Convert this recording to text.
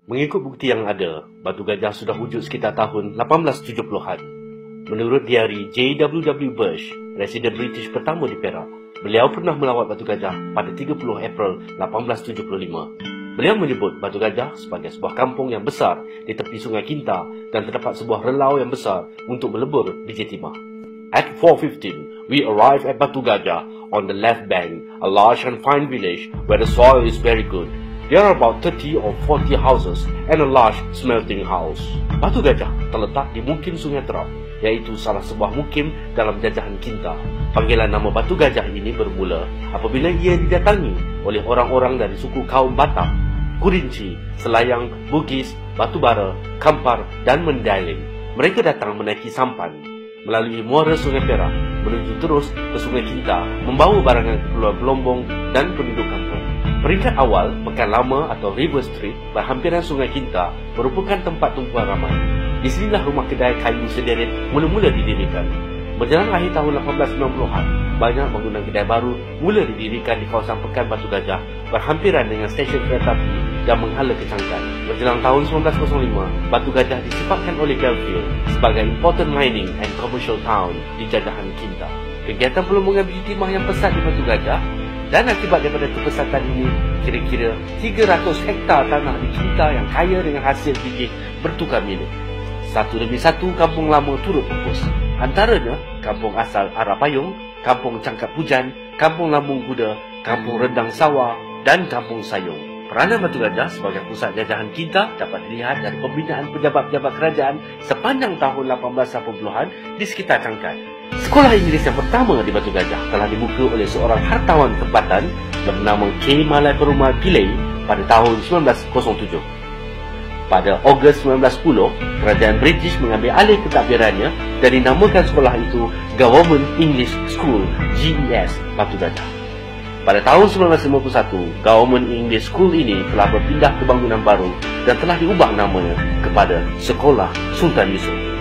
Mengikut bukti yang ada, Batu Gajah sudah wujud sekitar tahun 1870-an. Menurut diari J.W.W. Bush, residen British pertama di Perak, beliau pernah melawat Batu Gajah pada 30 April 1875. Beliau menyebut Batu Gajah sebagai sebuah kampung yang besar di tepi Sungai Kinta dan terdapat sebuah relau yang besar untuk melebur biji timah. At 4:15, we arrive at Batu Gajah on the left bank, a large and fine village where the soil is very good. There are about 30 or 40 houses and a large smelting house. Batu Gajah terletak di Mukim Sungai Terap, iaitu salah sebuah mukim dalam jajahan Kinta. Panggilan nama Batu Gajah ini bermula apabila ia didatangi oleh orang-orang dari suku kaum Batak, Kurinci, Selayang, Bugis, Batubara, Kampar dan Mandailing. Mereka datang menaiki sampan melalui muara Sungai Perak menuju terus ke Sungai Kinta, membawa barangan ke Pulau Gelombong dan penduduk kampung. Peringkat awal, Pekan Lama atau River Street berhampiran Sungai Kinta merupakan tempat tumpuan ramai. Di sinilah rumah kedai kayu sederet mula-mula didirikan. Menjelang akhir tahun 1890-an, banyak bangunan kedai baru mula didirikan di kawasan Pekan Batu Gajah berhampiran dengan stesen kereta api dan menghala kecangkan. Menjelang tahun 1905, Batu Gajah disifatkan oleh Belfield sebagai important mining and commercial town di jajahan Kinta. Kegiatan pelembungan biji timah yang pesat di Batu Gajah, dan akibat daripada kepesatan ini, kira-kira 300 hektar tanah di Kinta yang kaya dengan hasil biji bertukar milik. Satu demi satu kampung lama turut pupus. Antaranya, kampung asal Arapayung, kampung Cangkap Pujan, kampung Lambung Kuda, kampung Rendang Sawah dan kampung Sayung. Peranan Batu Gajah sebagai pusat jajahan Kinta dapat dilihat dari pembinaan pejabat-pejabat kerajaan sepanjang tahun 1880-an di sekitar Cangkat. Sekolah Inggeris yang pertama di Batu Gajah telah dibuka oleh seorang hartawan tempatan bernama K. Malai Perumal Pillay pada tahun 1907. Pada Ogos 1910, kerajaan British mengambil alih ketadbirannya dan dinamakan sekolah itu Government English School GES Batu Gajah. Pada tahun 1951, Government English School ini telah berpindah ke bangunan baru dan telah diubah namanya kepada Sekolah Sultan Yusuf.